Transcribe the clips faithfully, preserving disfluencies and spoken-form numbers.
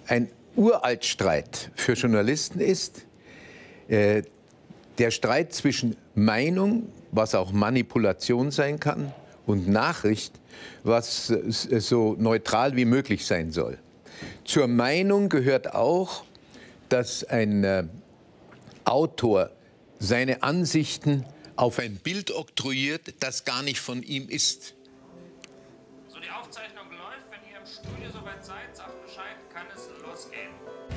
ein Uraltstreit für Journalisten ist äh, der Streit zwischen Meinung, was auch Manipulation sein kann, und Nachricht, was äh, so neutral wie möglich sein soll. Zur Meinung gehört auch, dass ein äh, Autor seine Ansichten auf ein Bild oktroyiert, das gar nicht von ihm ist. So, die Aufzeichnung läuft. Wenn ihr im Studio soweit seid, sagt Bescheid, kann es losgehen.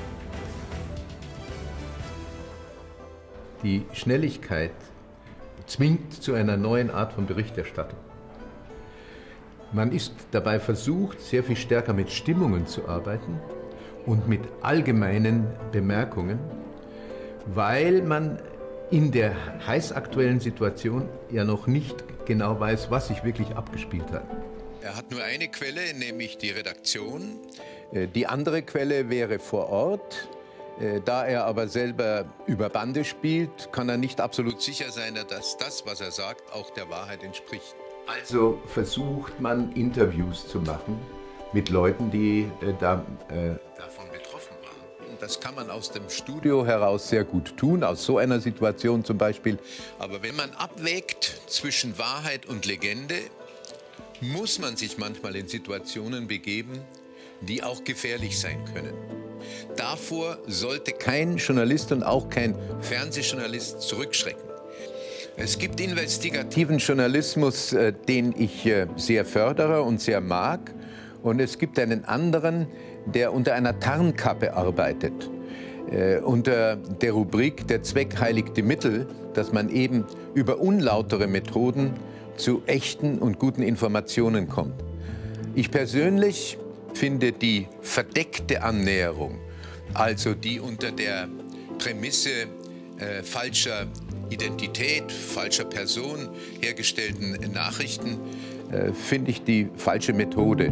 Die Schnelligkeit zwingt zu einer neuen Art von Berichterstattung. Man ist dabei versucht, sehr viel stärker mit Stimmungen zu arbeiten und mit allgemeinen Bemerkungen, weil man in der heißaktuellen Situation ja noch nicht genau weiß, was sich wirklich abgespielt hat. Er hat nur eine Quelle, nämlich die Redaktion. Die andere Quelle wäre vor Ort. Da er aber selber über Bande spielt, kann er nicht absolut sicher sein, dass das, was er sagt, auch der Wahrheit entspricht. Also versucht man, Interviews zu machen mit Leuten, die äh, da, äh, davon betroffen waren. Das kann man aus dem Studio heraus sehr gut tun, aus so einer Situation zum Beispiel. Aber wenn man abwägt zwischen Wahrheit und Legende, muss man sich manchmal in Situationen begeben, die auch gefährlich sein können. Davor sollte kein Journalist und auch kein Fernsehjournalist zurückschrecken. Es gibt investigativen Journalismus, äh, den ich äh, sehr fördere und sehr mag. Und es gibt einen anderen, der unter einer Tarnkappe arbeitet. Äh, unter der Rubrik der Zweck heiligt die Mittel, dass man eben über unlautere Methoden zu echten und guten Informationen kommt. Ich persönlich finde die verdeckte Annäherung, also die unter der Prämisse äh, falscher Identität, falscher Person hergestellten Nachrichten, äh, finde ich die falsche Methode.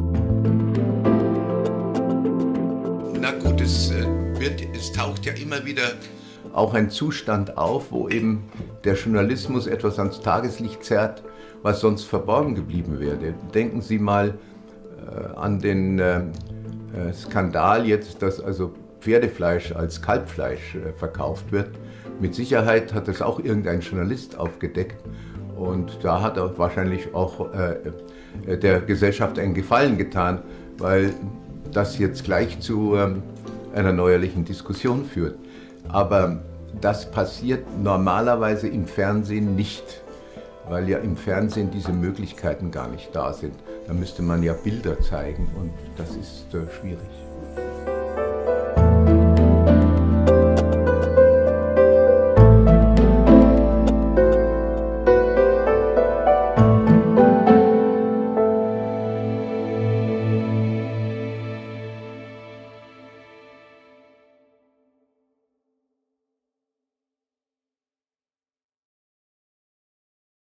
Na gut, es, äh, wird, es taucht ja immer wieder auch ein Zustand auf, wo eben der Journalismus etwas ans Tageslicht zerrt, was sonst verborgen geblieben wäre. Denken Sie mal äh, an den äh, Skandal jetzt, dass also Pferdefleisch als Kalbfleisch äh, verkauft wird. Mit Sicherheit hat das auch irgendein Journalist aufgedeckt und da hat er wahrscheinlich auch äh, der Gesellschaft einen Gefallen getan, weil das jetzt gleich zu ähm, einer neuerlichen Diskussion führt. Aber das passiert normalerweise im Fernsehen nicht, weil ja im Fernsehen diese Möglichkeiten gar nicht da sind. Da müsste man ja Bilder zeigen und das ist äh, schwierig.